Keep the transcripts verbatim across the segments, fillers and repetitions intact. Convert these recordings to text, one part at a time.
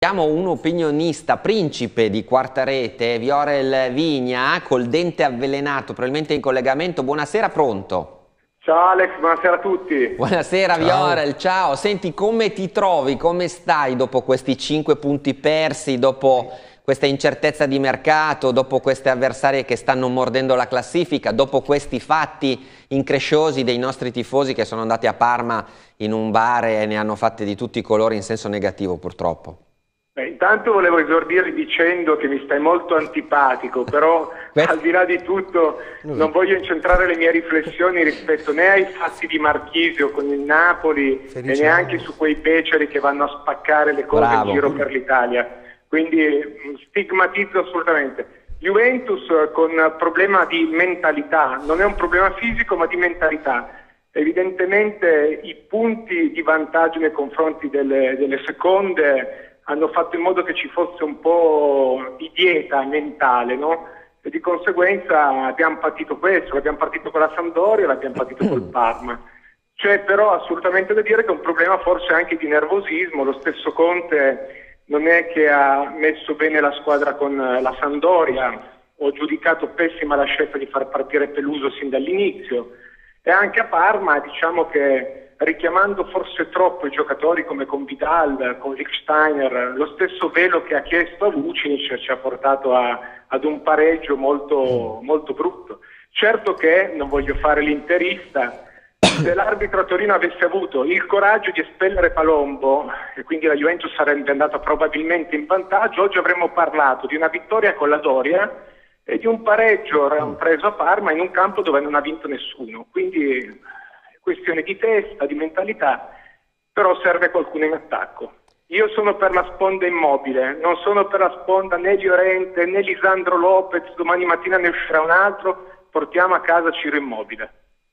abbiamo un opinionista, principe di Quarta Rete, Viorel Vigna, col dente avvelenato, probabilmente in collegamento. Buonasera, pronto? Ciao Alex, buonasera a tutti. Buonasera ciao. Viorel, ciao. Senti, come ti trovi? Come stai dopo questi cinque punti persi, dopo questa incertezza di mercato, dopo queste avversarie che stanno mordendo la classifica, dopo questi fatti incresciosi dei nostri tifosi che sono andati a Parma in un bar e ne hanno fatte di tutti i colori in senso negativo, purtroppo? Beh, intanto volevo esordire dicendo che mi stai molto antipatico, però al di là di tutto non voglio incentrare le mie riflessioni rispetto né ai fatti di Marchisio con il Napoli Felice e neanche anno. su quei beceri che vanno a spaccare le cose Bravo. in giro per l'Italia. Quindi stigmatizzo assolutamente. Juventus con problema di mentalità, non è un problema fisico ma di mentalità. Evidentemente i punti di vantaggio nei confronti delle, delle seconde hanno fatto in modo che ci fosse un po' di dieta mentale, no? E di conseguenza abbiamo patito questo, l'abbiamo partito con la Sampdoria, l'abbiamo patito col Parma. C'è però assolutamente da dire che è un problema forse anche di nervosismo. Lo stesso Conte non è che ha messo bene la squadra con la Sampdoria, ho giudicato pessima la scelta di far partire Peluso sin dall'inizio, e anche a Parma diciamo che richiamando forse troppo i giocatori come con Vidal, con Lichtsteiner, lo stesso velo che ha chiesto a Vucinic ci ha portato a, ad un pareggio molto, molto brutto. Certo che, non voglio fare l'interista, se l'arbitro a Torino avesse avuto il coraggio di espellere Palombo e quindi la Juventus sarebbe andata probabilmente in vantaggio, oggi avremmo parlato di una vittoria con la Doria e di un pareggio preso a Parma in un campo dove non ha vinto nessuno. Quindi è questione di testa, di mentalità, però serve qualcuno in attacco. Io sono per la sponda Immobile, non sono per la sponda né Llorente né Lisandro Lopez, domani mattina ne uscirà un altro, portiamo a casa Ciro Immobile.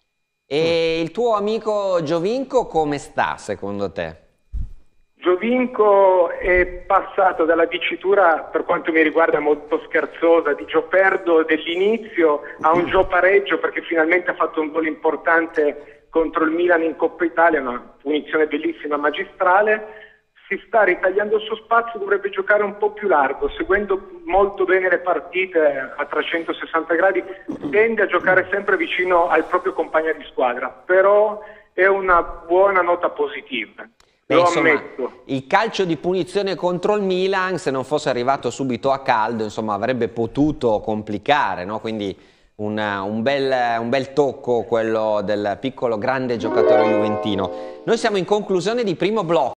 E il tuo amico Giovinco come sta secondo te? Giovinco è passato dalla dicitura, per quanto mi riguarda molto scherzosa, di Gio perdo dell'inizio a un Gio pareggio, perché finalmente ha fatto un gol importante contro il Milan in Coppa Italia, una punizione bellissima, magistrale. Si sta ritagliando il suo spazio, dovrebbe giocare un po' più largo, seguendo molto bene le partite a trecentosessanta gradi, tende a giocare sempre vicino al proprio compagno di squadra, però è una buona nota positiva. Beh, Lo insomma, ammetto. Il calcio di punizione contro il Milan, se non fosse arrivato subito a caldo, insomma, avrebbe potuto complicare, no? Quindi un, un, bel, un bel tocco quello del piccolo grande giocatore juventino. Noi siamo in conclusione di primo blocco.